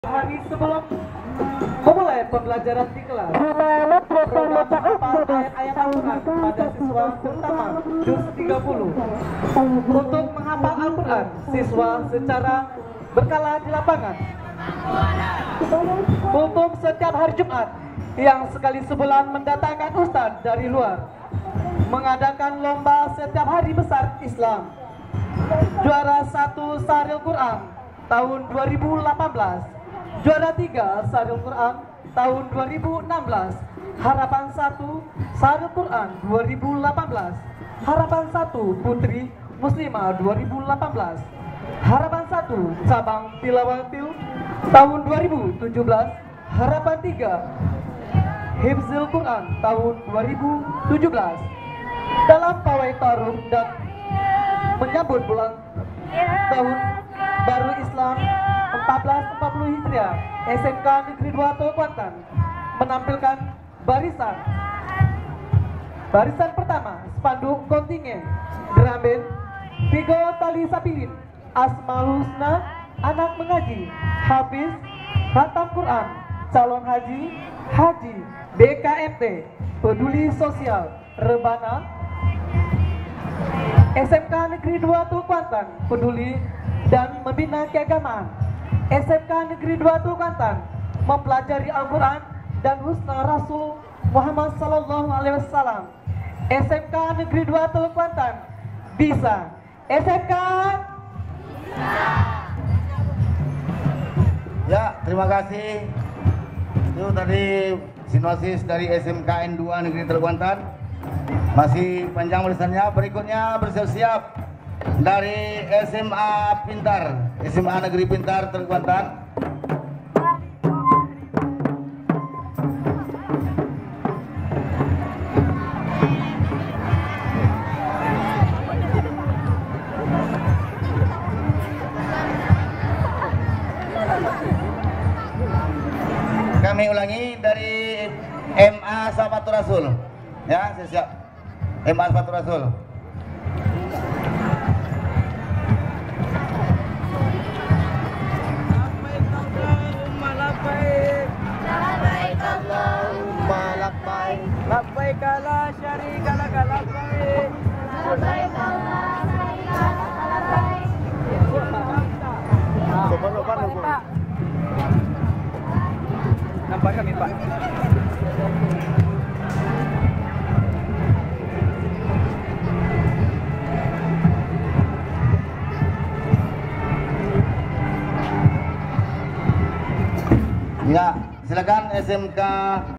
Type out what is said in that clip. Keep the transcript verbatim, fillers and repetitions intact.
Hari sebelum memulai pembelajaran di kelas, program menghafal ayat-ayat Al-Quran pada siswa terutama juz tiga puluh. Untuk menghafal Al-Quran, siswa secara berkala di lapangan. Untuk setiap hari Jumat yang sekali sebulan mendatangkan ustadz dari luar, mengadakan lomba setiap hari besar Islam. Juara satu Saril Quran tahun dua ribu delapan belas, juara tiga Saril Quran tahun dua ribu enam belas, harapan satu Saril Quran dua ribu delapan belas, harapan satu Putri Muslimah dua ribu delapan belas, harapan satu cabang Tilawatil tahun dua ribu tujuh belas, harapan tiga Hifzil Quran tahun dua ribu tujuh belas. Dalam pawai taruh dan menyambut bulan tahun baru Islam seribu empat ratus empat puluh Hijriah, S M K Negeri dua Kuantan menampilkan barisan barisan pertama spanduk kontingen drum band Tigo Tali Sapilin, Asmaul Husna, anak mengaji, Hafiz, Khatam Quran, calon haji, haji, B K M T, peduli sosial, rebana, S M K Negeri dua Kuantan, peduli dan membina keagamaan. S M K Negeri dua Kuantan, mempelajari Al-Quran dan husna Rasul Muhammad Sallallahu Alaihi Wasallam. S M K Negeri dua Kuantan, bisa. S M K Ya, terima kasih. Itu tadi sinopsis dari S M K N dua Negeri Kuantan. Masih panjang tulisannya. Berikutnya bersiap-siap dari S M A Pintar, S M A Negeri Pintar Kuantan. Kami ulangi dari M A Sahabatul Rasul. Ya, siap. M A Sahabatul Rasul. Labbaik la syarika lak labbaik, labbaik la syarika lak labbaik. Nampak kami, Pak. Ya, silakan S M K